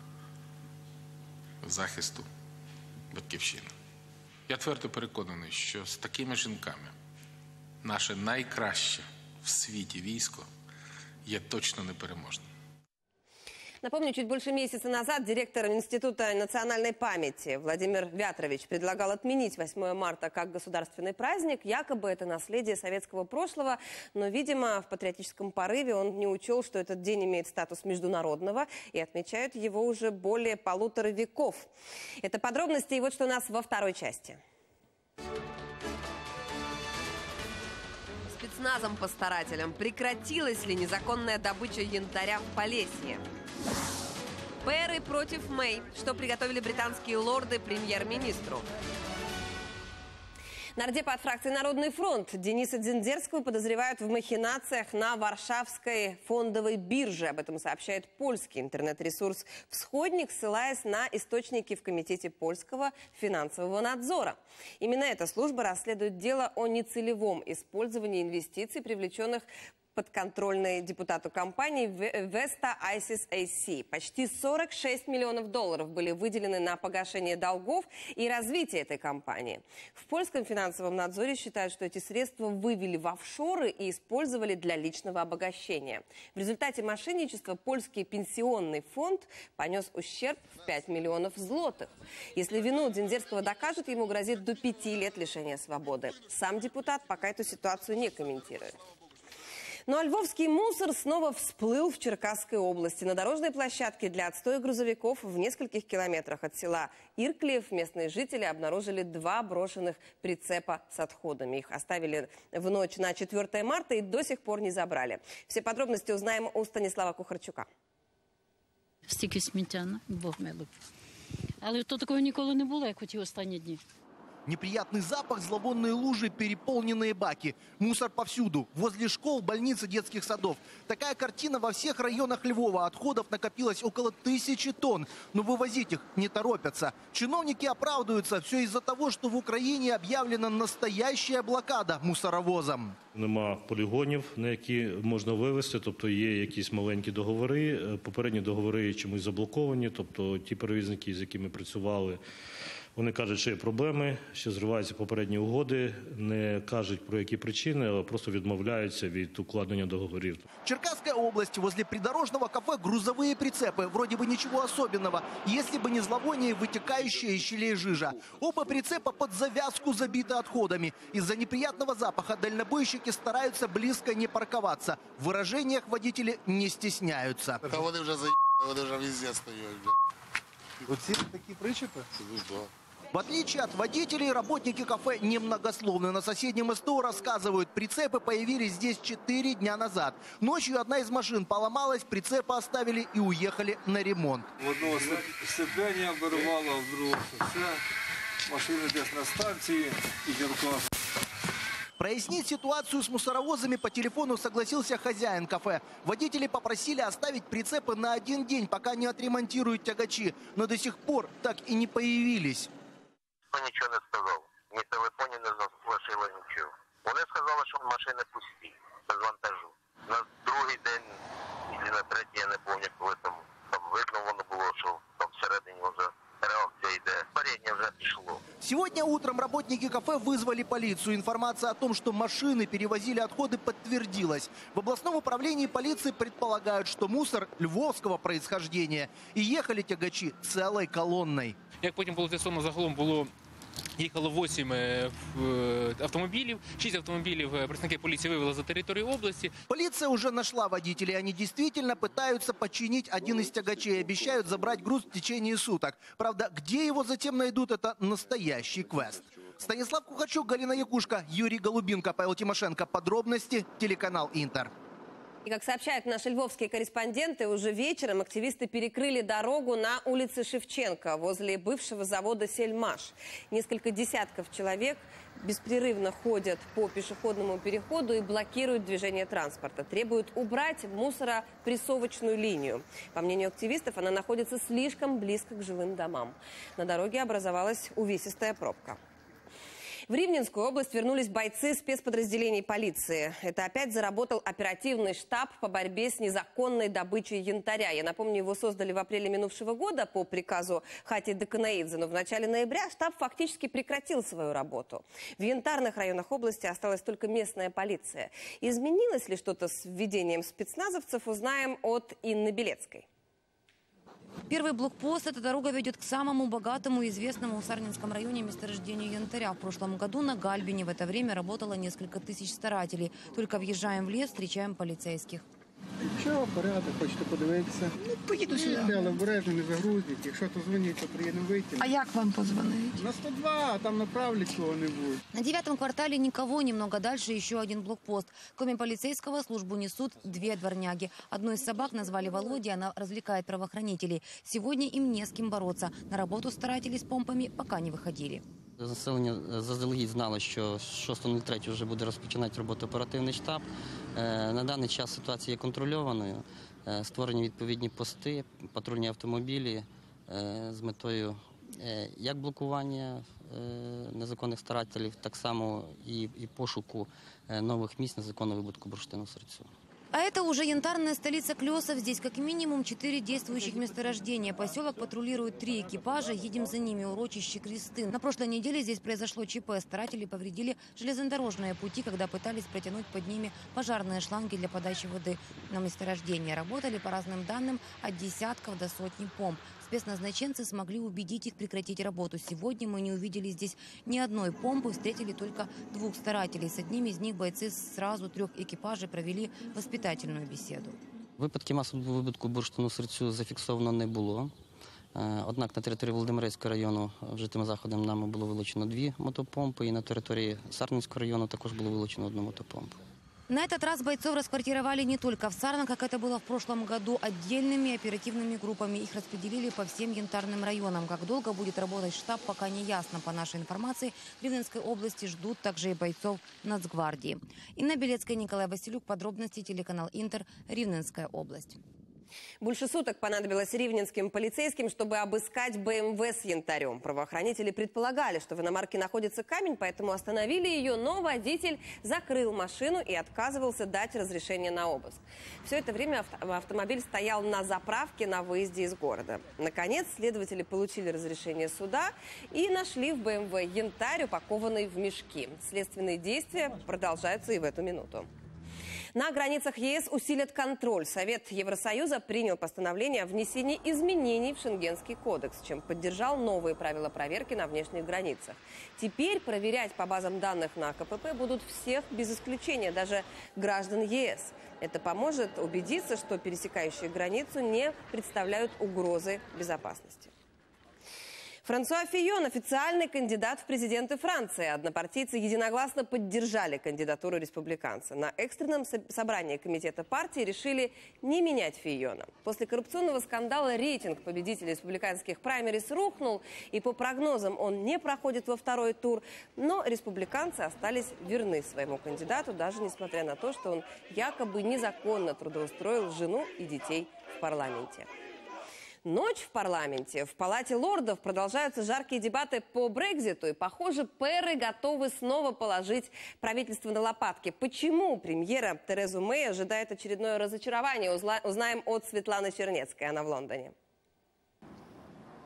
захисту батьківщини. Я твердо переконаний, що з такими жінками наше найкраще в світі військо є точно непереможним. Напомню, чуть больше месяца назад директор Института национальной памяти Владимир Вятрович предлагал отменить 8 марта как государственный праздник. Якобы это наследие советского прошлого, но, видимо, в патриотическом порыве он не учел, что этот день имеет статус международного, и отмечают его уже более 1,5 веков. Это подробности, и вот что у нас во второй части. Спецназом-постарателям прекратилась ли незаконная добыча янтаря в Полесье? Пэры против Мэй. Что приготовили британские лорды премьер-министру? Нардепа от фракции «Народный фронт» Дениса Дзендерского подозревают в махинациях на Варшавской фондовой бирже. Об этом сообщает польский интернет-ресурс «Всходник», ссылаясь на источники в Комитете польского финансового надзора. Именно эта служба расследует дело о нецелевом использовании инвестиций, привлеченных подконтрольной депутату компании Vesta ISIS AC. Почти 46 миллионов долларов были выделены на погашение долгов и развитие этой компании. В польском финансовом надзоре считают, что эти средства вывели в офшоры и использовали для личного обогащения. В результате мошенничества польский пенсионный фонд понес ущерб в 5 миллионов злотых. Если вину Дзендерского докажут, ему грозит до 5 лет лишения свободы. Сам депутат пока эту ситуацию не комментирует. Ну а львовский мусор снова всплыл в Черкасской области. На дорожной площадке для отстоя грузовиков в нескольких километрах от села Ирклиев местные жители обнаружили 2 брошенных прицепа с отходами. Их оставили в ночь на 4 марта и до сих пор не забрали. Все подробности узнаем у Станислава Кухарчука. Стільки сміття, Бог милуй. Але то такого ніколи не було, як у ті останні дні. Неприятный запах, зловонные лужи, переполненные баки. Мусор повсюду. Возле школ, больниц и детских садов. Такая картина во всех районах Львова. Отходов накопилось около 1000 тонн. Но вывозить их не торопятся. Чиновники оправдываются. Все из-за того, что в Украине объявлена настоящая блокада мусоровозом. Нема полігонів, на які можна вивезти, тобто є якісь маленькі договори. Попередні договори чомусь заблоковані, тобто ті перевізники, з якими працювали, вони кажуть, що є проблеми, що зриваються попередні угоди, не кажуть про які причини, але просто відмовляються від укладення договорів. Черкасская область. Возле придорожного кафе грузовые прицепы. Вроде бы ничего особенного, если бы не зловоние, вытекающее из щелей жижа. Оба прицепа под завязку забиты отходами. Из-за неприятного запаха дальнобойщики стараются близко не парковаться. В выражениях водители не стесняются. Это вони вже вони вже везде стоять. Оці такі причепи? Да. В отличие от водителей, работники кафе немногословны. На соседнем СТО рассказывают, прицепы появились здесь 4 дня назад. Ночью одна из машин поломалась, прицепы оставили и уехали на ремонт. В одного сцепление оборвало, а в другого все. Машины здесь на станции и Черкас. Прояснить ситуацию с мусоровозами по телефону согласился хозяин кафе. Водители попросили оставить прицепы на 1 день, пока не отремонтируют тягачи. Но до сих пор так и не появились. Нічого не сказав. Ні телефоні не заглашило нічого. Вони сказали, що машини пусті, без вантажу. На другий день, чи на третій, я не пам'ятаю, коли там видно воно було що там всередині вже реакція йде. Парення вже пішло. Сегодня утром работники кафе вызвали полицию. Информация о том, что машины перевозили отходы, подтвердилась. В областном управлении полиции предполагают, что мусор львовского происхождения. И ехали тягачи целой колонной. Як потім було з'ясовано, загалом їхало 8 автомобілів, 6 автомобілів представники поліції вивели за територію области. Полиция уже нашла водителей. Они действительно пытаются починить один из тягачей. Обещают забрать груз в течение суток. Правда, где его затем найдут, это настоящий квест. Станислав Кухачук, Галина Якушка, Юрий Голубинко, Павел Тимошенко. Подробности, телеканал «Интер». И, как сообщают наши львовские корреспонденты, уже вечером активисты перекрыли дорогу на улице Шевченко возле бывшего завода «Сельмаш». Несколько десятков человек беспрерывно ходят по пешеходному переходу и блокируют движение транспорта. Требуют убрать мусоропрессовочную линию. По мнению активистов, она находится слишком близко к жилым домам. На дороге образовалась увесистая пробка. В Ривненскую область вернулись бойцы спецподразделений полиции. Это опять заработал оперативный штаб по борьбе с незаконной добычей янтаря. Я напомню, его создали в апреле минувшего года по приказу Хати Деканаидзе. Но в начале ноября штаб фактически прекратил свою работу. В янтарных районах области осталась только местная полиция. Изменилось ли что-то с введением спецназовцев, узнаем от Инны Белецкой. Первый блокпост – эта дорога ведет к самому богатому и известному в Сарненском районе месторождению янтаря. В прошлом году на Гальбине в это время работало несколько тысяч старателей. Только въезжаем в лес, встречаем полицейских. Що, порядок, хочете подивитися? Ну, поїду сюди. Але обережно, не загрузніть. Якщо то дзвоніть, то приємно вийти. А як вам позвонить? На 102, а там направлять кого-нибудь. На 9-м квартале никого, немного дальше еще один блокпост. Кроме полицейского службу несут 2 дворняги. Одну из собак назвали Володя, она развлекает правоохранителей. Сегодня им не с кем бороться. На работу старатели с помпами пока не выходили. Населення заздалегідь знало, що 6.03 вже буде розпочинати роботу оперативний штаб. На даний час ситуація є контрольованою. Створені відповідні пости, патрульні автомобілі з метою як блокування незаконних старателів, так само і пошуку нових місць незаконного видобутку бурштину-сирцю. А это уже янтарная столица Клёсов. Здесь как минимум 4 действующих месторождения. Поселок патрулирует 3 экипажа. Едем за ними, урочище Кресты. На прошлой неделе здесь произошло ЧП. Старатели повредили железнодорожные пути, когда пытались протянуть под ними пожарные шланги для подачи воды. На месторождении работали, по разным данным, от десятков до сотни помп. Спецназначенцы смогли убедить их прекратить работу. Сегодня мы не увидели здесь ни одной помпы, встретили только 2 старателей. С одним из них бойцы сразу 3 экипажей провели воспитательную беседу. Випадків масового видобутку бурштину-сирцю зафіксовано не було. Однак на території Володимирецького району вжитими заходами нами було вилучено 2 мотопомпи, і на території Сарненського району також було вилучено 1 мотопомпу. На этот раз бойцов расквартировали не только в Сарно, как это было в прошлом году, отдельными оперативными группами. Их распределили по всем янтарным районам. Как долго будет работать штаб, пока не ясно. По нашей информации, в Рівненской области ждут также и бойцов Нацгвардии. Инна Белецкая, Николай Василюк. Подробности, телеканал «Интер», Рівненская область. Больше суток понадобилось ривненским полицейским, чтобы обыскать БМВ с янтарем. Правоохранители предполагали, что в иномарке находится камень, поэтому остановили ее, но водитель закрыл машину и отказывался дать разрешение на обыск. Все это время автомобиль стоял на заправке на выезде из города. Наконец, следователи получили разрешение суда и нашли в БМВ янтарь, упакованный в мешки. Следственные действия продолжаются и в эту минуту. На границах ЕС усилят контроль. Совет Евросоюза принял постановление о внесении изменений в Шенгенский кодекс, чем поддержал новые правила проверки на внешних границах. Теперь проверять по базам данных на КПП будут всех без исключения, даже граждан ЕС. Это поможет убедиться, что пересекающие границу не представляют угрозы безопасности. Франсуа Фийон – официальный кандидат в президенты Франции. Однопартийцы единогласно поддержали кандидатуру республиканца. На экстренном собрании комитета партии решили не менять Фийона. После коррупционного скандала рейтинг победителей республиканских праймерис рухнул, и по прогнозам он не проходит во 2-й тур. Но республиканцы остались верны своему кандидату, даже несмотря на то, что он якобы незаконно трудоустроил жену и детей в парламенте. Ночь в парламенте. В Палате лордов продолжаются жаркие дебаты по Брекситу. И, похоже, пэры готовы снова положить правительство на лопатки. Почему премьера Терезу Мэй ожидает очередное разочарование? Узнаем от Светланы Чернецкой. Она в Лондоне.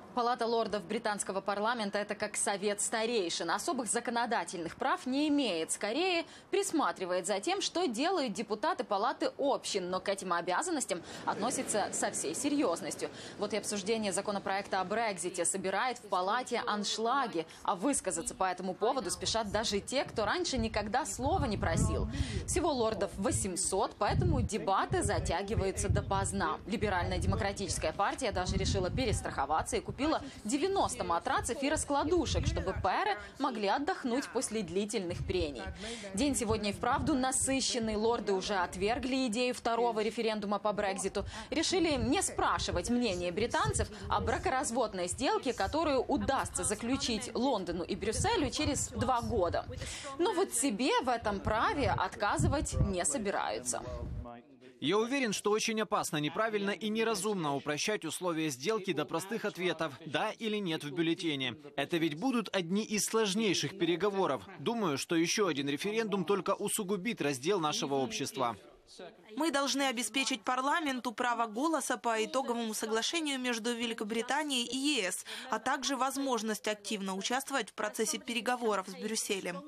Палата лордов британского парламента – это как совет старейшин. Особых законодательных прав не имеет. Скорее, присматривает за тем, что делают депутаты палаты общин. Но к этим обязанностям относится со всей серьезностью. Вот и обсуждение законопроекта о Брексите собирает в палате аншлаги. А высказаться по этому поводу спешат даже те, кто раньше никогда слова не просил. Всего лордов 800, поэтому дебаты затягиваются допоздна. Либерально-демократическая партия даже решила перестраховаться и купила 90 матрацев и раскладушек, чтобы пэры могли отдохнуть после длительных прений. День сегодня и вправду насыщенный. Лорды уже отвергли идею второго референдума по Брекситу. Решили не спрашивать мнение британцев о бракоразводной сделке, которую удастся заключить Лондону и Брюсселю через 2 года. Но вот себе в этом праве отказывать не собираются. Я уверен, что очень опасно, неправильно и неразумно упрощать условия сделки до простых ответов «да» или «нет» в бюллетене. Это ведь будут одни из сложнейших переговоров. Думаю, что еще один референдум только усугубит раздел нашего общества. Мы должны обеспечить парламенту право голоса по итоговому соглашению между Великобританией и ЕС, а также возможность активно участвовать в процессе переговоров с Брюсселем.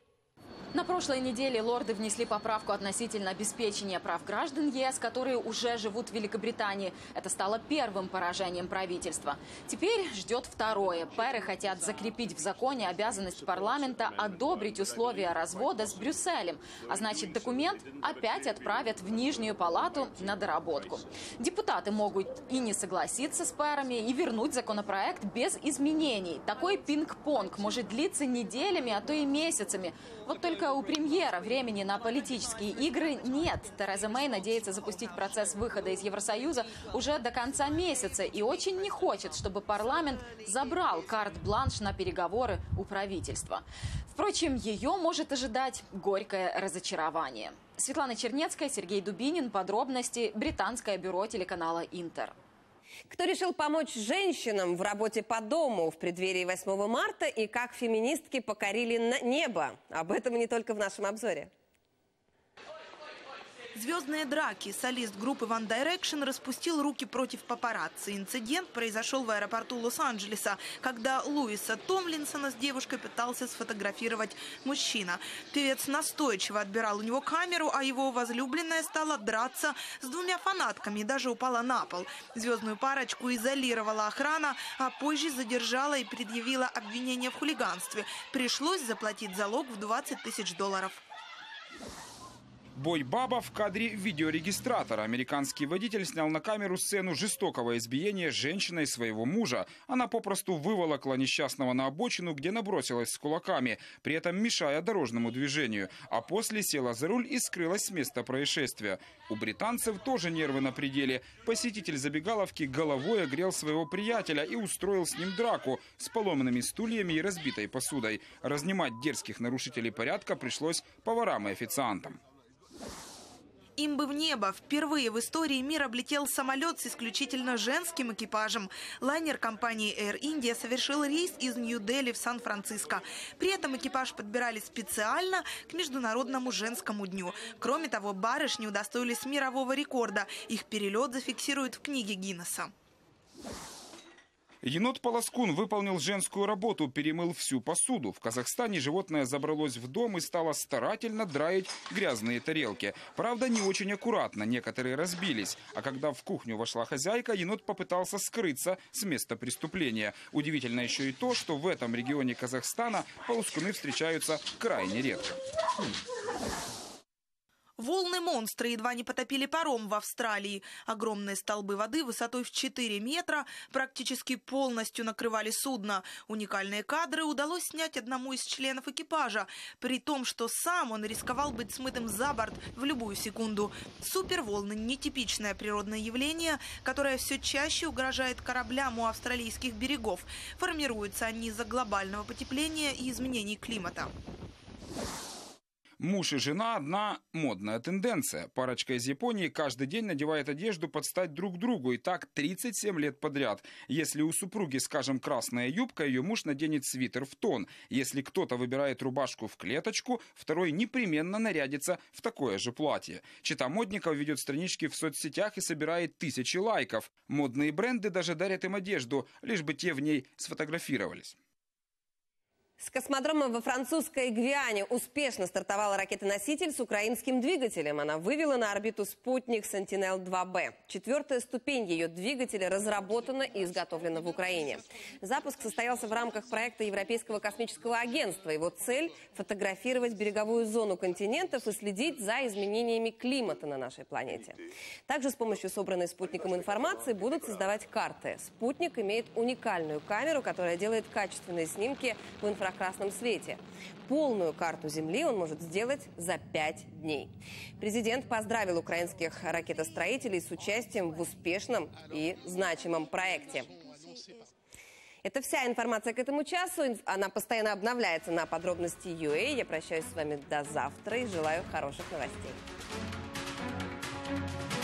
На прошлой неделе лорды внесли поправку относительно обеспечения прав граждан ЕС, которые уже живут в Великобритании. Это стало первым поражением правительства. Теперь ждет второе. Пэры хотят закрепить в законе обязанность парламента одобрить условия развода с Брюсселем. А значит, документ опять отправят в Нижнюю палату на доработку. Депутаты могут и не согласиться с пэрами, и вернуть законопроект без изменений. Такой пинг-понг может длиться неделями, а то и месяцами. Вот только у премьера времени на политические игры нет. Тереза Мэй надеется запустить процесс выхода из Евросоюза уже до конца месяца и очень не хочет, чтобы парламент забрал карт-бланш на переговоры у правительства. Впрочем, ее может ожидать горькое разочарование. Светлана Чернецкая, Сергей Дубинин. Подробности. Британское бюро телеканала «Интер». Кто решил помочь женщинам в работе по дому в преддверии 8 марта и как феминистки покорили небо? Об этом и не только в нашем обзоре. Звездные драки. Солист группы One Direction распустил руки против папарацци. Инцидент произошел в аэропорту Лос-Анджелеса, когда Луиса Томлинсона с девушкой пытался сфотографировать мужчина. Певец настойчиво отбирал у него камеру, а его возлюбленная стала драться с 2 фанатками и даже упала на пол. Звездную парочку изолировала охрана, а позже задержала и предъявила обвинение в хулиганстве. Пришлось заплатить залог в $20 000. Бой баба в кадре видеорегистратора. Американский водитель снял на камеру сцену жестокого избиения женщиной своего мужа. Она попросту выволокла несчастного на обочину, где набросилась с кулаками, при этом мешая дорожному движению. А после села за руль и скрылась с места происшествия. У британцев тоже нервы на пределе. Посетитель забегаловки головой огрел своего приятеля и устроил с ним драку с поломанными стульями и разбитой посудой. Разнимать дерзких нарушителей порядка пришлось поварам и официантам. Им бы в небо. Впервые в истории мир облетел самолет с исключительно женским экипажем. Лайнер компании Air India совершил рейс из Нью-Дели в Сан-Франциско. При этом экипаж подбирали специально к Международному женскому дню. Кроме того, барышни удостоились мирового рекорда. Их перелет зафиксируют в книге Гиннесса. Енот-полоскун выполнил женскую работу, перемыл всю посуду. В Казахстане животное забралось в дом и стало старательно драить грязные тарелки. Правда, не очень аккуратно, некоторые разбились. А когда в кухню вошла хозяйка, енот попытался скрыться с места преступления. Удивительно еще и то, что в этом регионе Казахстана полоскуны встречаются крайне редко. Волны-монстры едва не потопили паром в Австралии. Огромные столбы воды высотой в 4 метра практически полностью накрывали судно. Уникальные кадры удалось снять одному из членов экипажа, при том, что сам он рисковал быть смытым за борт в любую секунду. Суперволны – нетипичное природное явление, которое все чаще угрожает кораблям у австралийских берегов. Формируются они из-за глобального потепления и изменений климата. Муж и жена – одна модная тенденция. Парочка из Японии каждый день надевает одежду под стать друг другу. И так 37 лет подряд. Если у супруги, скажем, красная юбка, ее муж наденет свитер в тон. Если кто-то выбирает рубашку в клеточку, второй непременно нарядится в такое же платье. Чета модников ведет странички в соцсетях и собирает тысячи лайков. Модные бренды даже дарят им одежду, лишь бы те в ней сфотографировались. С космодрома во французской Гвиане успешно стартовала ракета-носитель с украинским двигателем. Она вывела на орбиту спутник Sentinel-2B. 4-я ступень ее двигателя разработана и изготовлена в Украине. Запуск состоялся в рамках проекта Европейского космического агентства. Его цель – фотографировать береговую зону континентов и следить за изменениями климата на нашей планете. Также с помощью собранной спутником информации будут создавать карты. Спутник имеет уникальную камеру, которая делает качественные снимки в инфракрасном свете. Полную карту Земли он может сделать за 5 дней. Президент поздравил украинских ракетостроителей с участием в успешном и значимом проекте. Это вся информация к этому часу. Она постоянно обновляется на подробности.ua. Я прощаюсь с вами до завтра и желаю хороших новостей.